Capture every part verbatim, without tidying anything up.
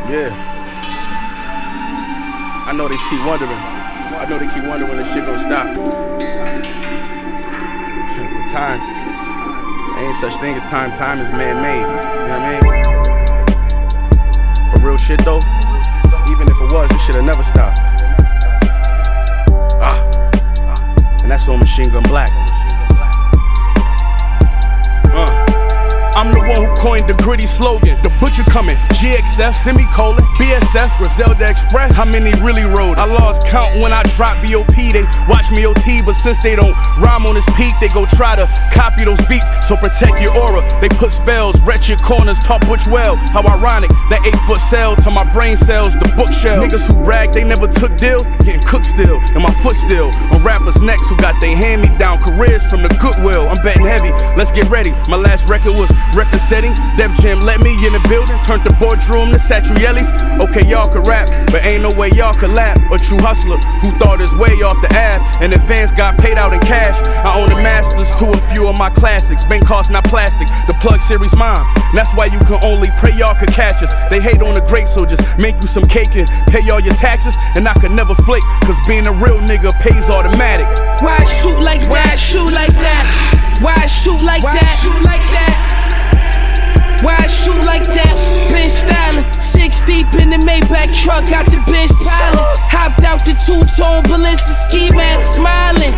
Yeah. I know they keep wondering. I know they keep wondering when this shit gonna stop. The time. There ain't such thing as time. Time is man-made. You know what I mean? But real shit though, even if it was, this shit'll never stop. Ah. And that's on Machine Gun Black. Uh. I'm the one who coined the gritty slogan. The butcher coming, G X F, semicolon, B S F, Griselda Express. How many really rode? I lost count when I dropped B O P. They watch me O T, but since they don't rhyme on this peak, they go try to copy those beats. So protect your aura. They put spells, wretch your corners, talk butch well. How ironic, that eight foot cell to my brain cells, the bookshelf. Niggas who brag they never took deals, getting cooked still, and my foot still on rappers' necks who got they hand-me-down careers from the Goodwill. I'm betting heavy, let's get ready. My last record was record setting. Def Jam let me in the building, turned the boardroom to Satrielli's. Okay, y'all could rap, but ain't no way y'all could lap a true hustler who thought his way off the Ave. And advance got paid out in cash. I own the masters to a few of my classics. Been cost, not plastic. The Plug series mine. And that's why you can only pray y'all could catch us. They hate on the great, so just make you some cake and pay all your taxes. And I could never flake, cause being a real nigga pays automatic. Why I shoot like that? Shoot like that? Why I shoot like that? Shoot like that? Why I shoot like that? Been styling, six deep in the Maybach truck, out the bench piling. Hopped out the two-tone Balenciaga ski mask, smiling.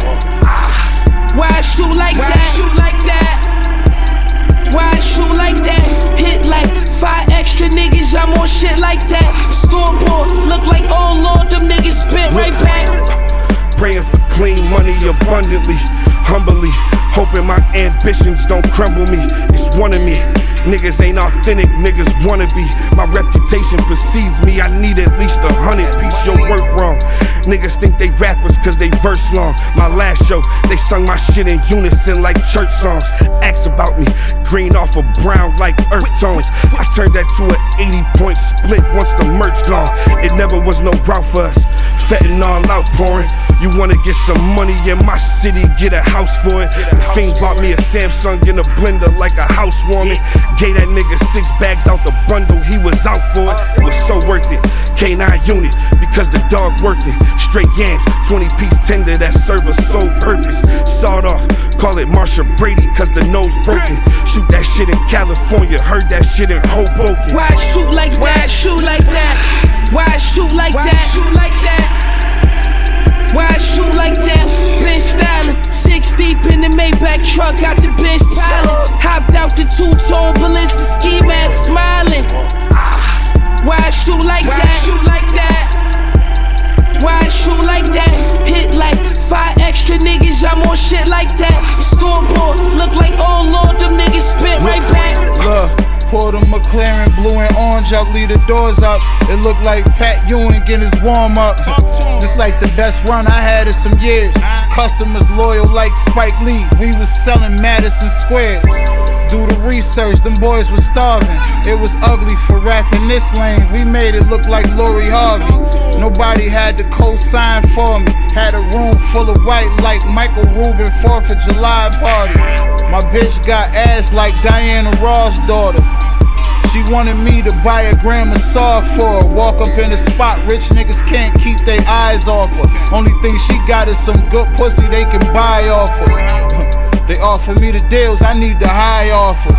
Why I shoot like that? Shoot like that? Why I shoot like that? Hit like five extra niggas, I'm on shit like that. Stormboard, look like oh Lord, them niggas spit right back. Praying for clean money abundantly, humbly, hoping my ambitions don't crumble me. It's one of me. Niggas ain't authentic, niggas wanna be. My reputation precedes me, I need at least a hundred piece, your worth wrong. Niggas think they rappers cause they verse long. My last show, they sung my shit in unison like church songs. Ask about me, green off of brown like earth tones. I turned that to an eighty point split once the merch gone. It never was no route for us, fentanyl outpouring. You wanna get some money in my city, get a house for it. The Fiend bought me a Samsung in a blender like a housewarming. Gave that nigga six bags out the bundle, he was out for it. It was so worth it. K nine unit, because the dog working. Straight yams, twenty piece tender that serve a sole purpose. Sawed off, call it Marsha Brady, cause the nose broken. Shoot that shit in California, heard that shit in Hoboken. Why I shoot like that? Why I shoot like that? Why I shoot like that? Shoot like that? Why I shoot like that? Been styling, six deep in the Maybach truck, out the bench piling. Hopped out the two-tone Balenciaga ski mask, smiling. Why I shoot like that? Shoot like that? Why I shoot like that? Hit like five extra niggas, I'm on shit like that. Stormboard, look like oh Lord, them niggas spit right back. Look. Pour the McLaren blue and orange up, leave the doors up. It looked like Pat Ewing getting his warm up. Just like the best run I had in some years. Customers loyal like Spike Lee. We was selling Madison Squares. Do the research, them boys was starving. It was ugly for rapping this lane. We made it look like Lori Harvey. Nobody had to co-sign for me. Had a room full of white like Michael Rubin fourth of July party. My bitch got ass like Diana Ross' daughter. She wanted me to buy a gram of saw for her. Walk up in the spot, rich niggas can't keep their eyes off her. Only thing she got is some good pussy they can buy off her. They offer me the deals, I need the high offers.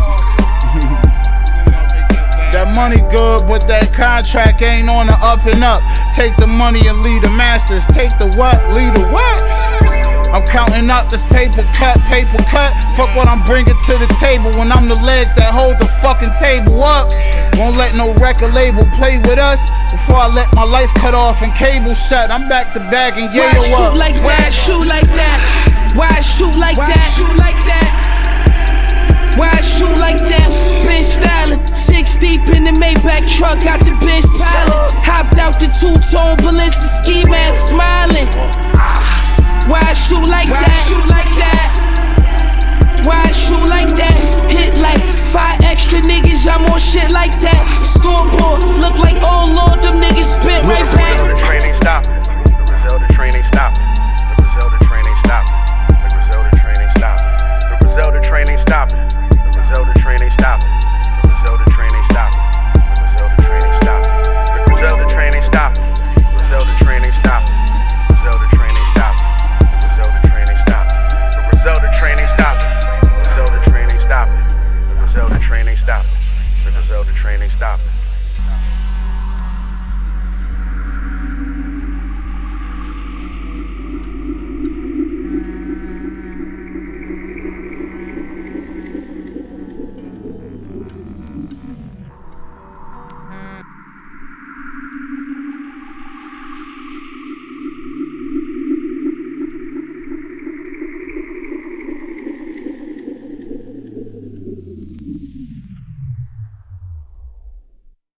That money good, but that contract ain't on the up and up. Take the money and lead the masters. Take the what? Lead the what? I'm counting up this paper cut, paper cut. Fuck what I'm bringing to the table when I'm the legs that hold the fucking table up. Won't let no record label play with us before I let my lights cut off and cable shut. I'm back to back and yeah, yo up. Why I shoot like that? Why I shoot like that? Shoot like that? Why I shoot like that? Been styling, six deep in the Maybach truck, out the bench piling. Hopped out the two-tone Balenciaga ski mask, smiling. Why I shoot like that? Why I shoot like that? Why I shoot like that? Hit like five extra niggas, I'm on shit like that.